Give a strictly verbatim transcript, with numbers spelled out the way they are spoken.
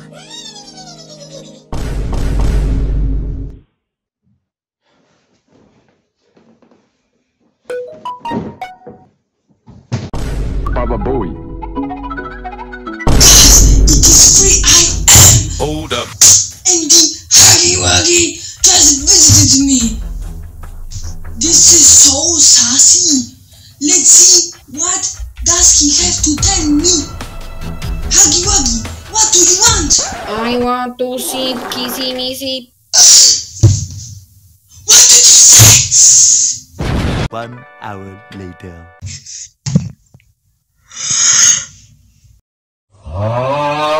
Baba Bowie. It is free I am! Hold up. And the Huggy Wuggy just visited me! This is so sassy! Let's see what does he have to tell me! Huggy Wuggy, what do you want? I want to see kissy missy. What did you say? One hour later. Ah.